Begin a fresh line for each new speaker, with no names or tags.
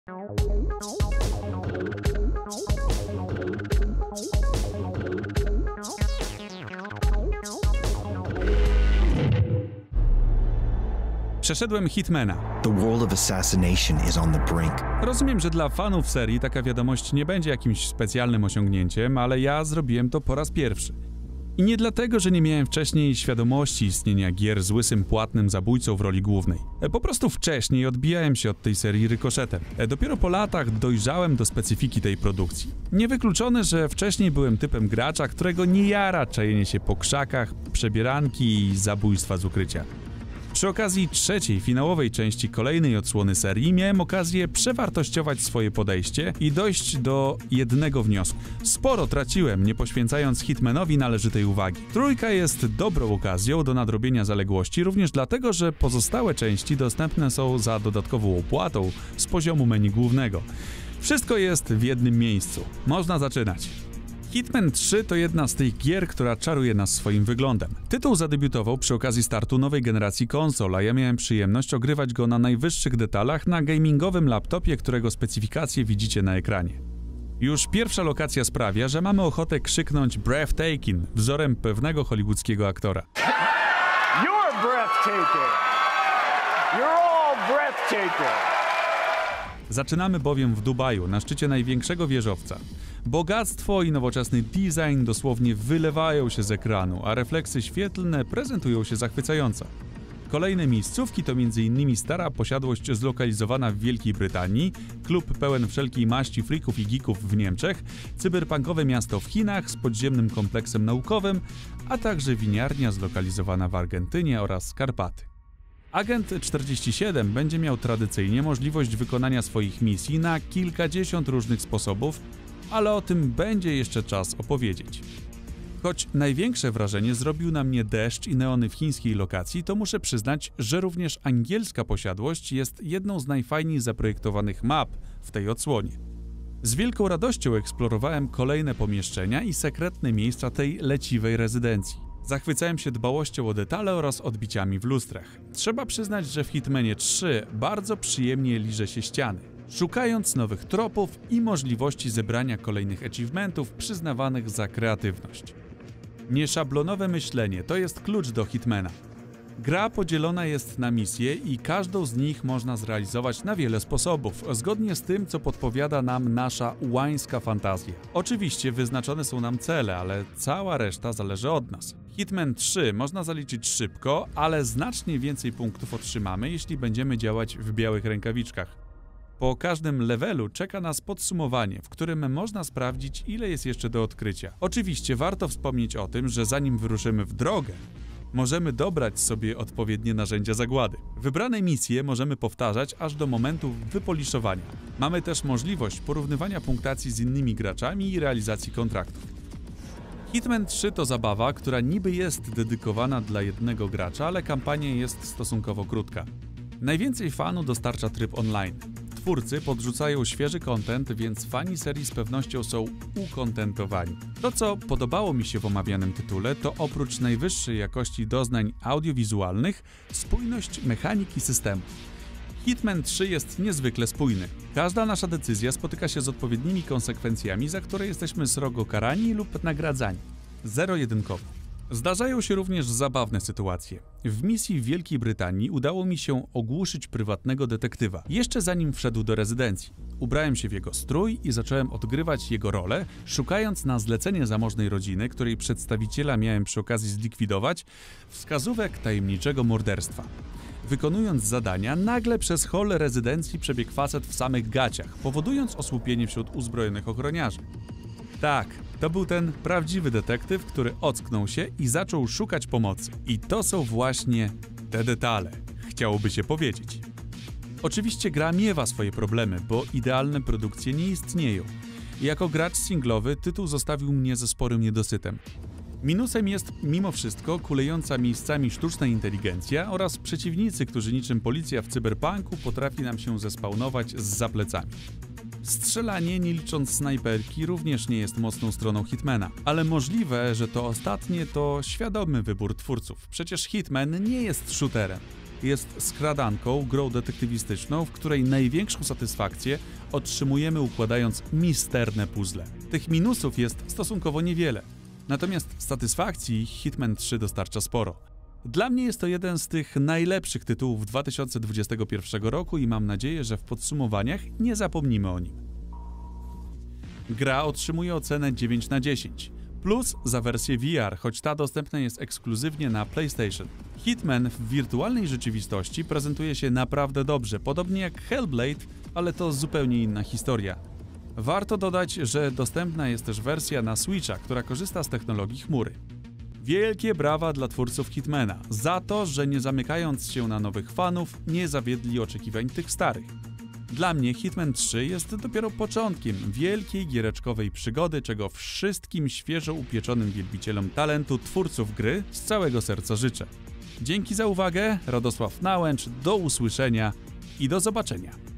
Przeszedłem Hitmana.
The world of assassination is on the brink.
Rozumiem, że dla fanów serii taka wiadomość nie będzie jakimś specjalnym osiągnięciem, ale ja zrobiłem to po raz pierwszy. I nie dlatego, że nie miałem wcześniej świadomości istnienia gier z łysym, płatnym zabójcą w roli głównej. Po prostu wcześniej odbijałem się od tej serii rykoszetem. Dopiero po latach dojrzałem do specyfiki tej produkcji. Niewykluczone, że wcześniej byłem typem gracza, którego nie jara czajenie się po krzakach, przebieranki i zabójstwa z ukrycia. Przy okazji trzeciej, finałowej części kolejnej odsłony serii miałem okazję przewartościować swoje podejście i dojść do jednego wniosku. Sporo traciłem, nie poświęcając Hitmanowi należytej uwagi. Trójka jest dobrą okazją do nadrobienia zaległości, również dlatego, że pozostałe części dostępne są za dodatkową opłatą z poziomu menu głównego. Wszystko jest w jednym miejscu. Można zaczynać. Hitman 3 to jedna z tych gier, która czaruje nas swoim wyglądem. Tytuł zadebiutował przy okazji startu nowej generacji konsol, a ja miałem przyjemność ogrywać go na najwyższych detalach na gamingowym laptopie, którego specyfikacje widzicie na ekranie. Już pierwsza lokacja sprawia, że mamy ochotę krzyknąć breathtaking, wzorem pewnego hollywoodzkiego aktora.
You're breathtaking! You're all breathtaking!
Zaczynamy bowiem w Dubaju, na szczycie największego wieżowca. Bogactwo i nowoczesny design dosłownie wylewają się z ekranu, a refleksy świetlne prezentują się zachwycająco. Kolejne miejscówki to m.in. stara posiadłość zlokalizowana w Wielkiej Brytanii, klub pełen wszelkiej maści freaków i geeków w Niemczech, cyberpunkowe miasto w Chinach z podziemnym kompleksem naukowym, a także winiarnia zlokalizowana w Argentynie oraz Karpaty. Agent 47 będzie miał tradycyjnie możliwość wykonania swoich misji na kilkadziesiąt różnych sposobów, ale o tym będzie jeszcze czas opowiedzieć. Choć największe wrażenie zrobił na mnie deszcz i neony w chińskiej lokacji, to muszę przyznać, że również angielska posiadłość jest jedną z najfajniej zaprojektowanych map w tej odsłonie. Z wielką radością eksplorowałem kolejne pomieszczenia i sekretne miejsca tej leciwej rezydencji. Zachwycałem się dbałością o detale oraz odbiciami w lustrach. Trzeba przyznać, że w Hitmanie 3 bardzo przyjemnie liże się ściany, szukając nowych tropów i możliwości zebrania kolejnych achievementów przyznawanych za kreatywność. Nieszablonowe myślenie to jest klucz do Hitmana. Gra podzielona jest na misje i każdą z nich można zrealizować na wiele sposobów, zgodnie z tym, co podpowiada nam nasza łańska fantazja. Oczywiście wyznaczone są nam cele, ale cała reszta zależy od nas. Hitman 3 można zaliczyć szybko, ale znacznie więcej punktów otrzymamy, jeśli będziemy działać w białych rękawiczkach. Po każdym levelu czeka nas podsumowanie, w którym można sprawdzić, ile jest jeszcze do odkrycia. Oczywiście warto wspomnieć o tym, że zanim wyruszymy w drogę, możemy dobrać sobie odpowiednie narzędzia zagłady. Wybrane misje możemy powtarzać aż do momentu wypoliszowania. Mamy też możliwość porównywania punktacji z innymi graczami i realizacji kontraktów. Hitman 3 to zabawa, która niby jest dedykowana dla jednego gracza, ale kampania jest stosunkowo krótka. Najwięcej fanu dostarcza tryb online. Twórcy podrzucają świeży content, więc fani serii z pewnością są ukontentowani. To, co podobało mi się w omawianym tytule, to oprócz najwyższej jakości doznań audiowizualnych, spójność mechaniki systemu. Hitman 3 jest niezwykle spójny. Każda nasza decyzja spotyka się z odpowiednimi konsekwencjami, za które jesteśmy srogo karani lub nagradzani. Zero-jedynkowo. Zdarzają się również zabawne sytuacje. W misji w Wielkiej Brytanii udało mi się ogłuszyć prywatnego detektywa, jeszcze zanim wszedł do rezydencji. Ubrałem się w jego strój i zacząłem odgrywać jego rolę, szukając na zlecenie zamożnej rodziny, której przedstawiciela miałem przy okazji zlikwidować, wskazówek tajemniczego morderstwa. Wykonując zadania, nagle przez hol rezydencji przebiegł facet w samych gaciach, powodując osłupienie wśród uzbrojonych ochroniarzy. Tak, to był ten prawdziwy detektyw, który ocknął się i zaczął szukać pomocy. I to są właśnie te detale, chciałoby się powiedzieć. Oczywiście gra miewa swoje problemy, bo idealne produkcje nie istnieją. Jako gracz singlowy tytuł zostawił mnie ze sporym niedosytem. Minusem jest mimo wszystko kulejąca miejscami sztuczna inteligencja oraz przeciwnicy, którzy niczym policja w cyberpunku potrafi nam się zespawnować zza plecami. Strzelanie, nie licząc snajperki, również nie jest mocną stroną Hitmana, ale możliwe, że to ostatnie to świadomy wybór twórców. Przecież Hitman nie jest shooterem. jest skradanką, grą detektywistyczną, w której największą satysfakcję otrzymujemy układając misterne puzzle. Tych minusów jest stosunkowo niewiele, natomiast satysfakcji Hitman 3 dostarcza sporo. Dla mnie jest to jeden z tych najlepszych tytułów 2021 roku i mam nadzieję, że w podsumowaniach nie zapomnimy o nim. Gra otrzymuje ocenę 9 na 10, plus za wersję VR, choć ta dostępna jest ekskluzywnie na PlayStation. Hitman w wirtualnej rzeczywistości prezentuje się naprawdę dobrze, podobnie jak Hellblade, ale to zupełnie inna historia. Warto dodać, że dostępna jest też wersja na Switcha, która korzysta z technologii chmury. Wielkie brawa dla twórców Hitmana za to, że nie zamykając się na nowych fanów, nie zawiedli oczekiwań tych starych. Dla mnie Hitman 3 jest dopiero początkiem wielkiej giereczkowej przygody, czego wszystkim świeżo upieczonym wielbicielom talentu twórców gry z całego serca życzę. Dzięki za uwagę, Radosław Nałęcz, do usłyszenia i do zobaczenia.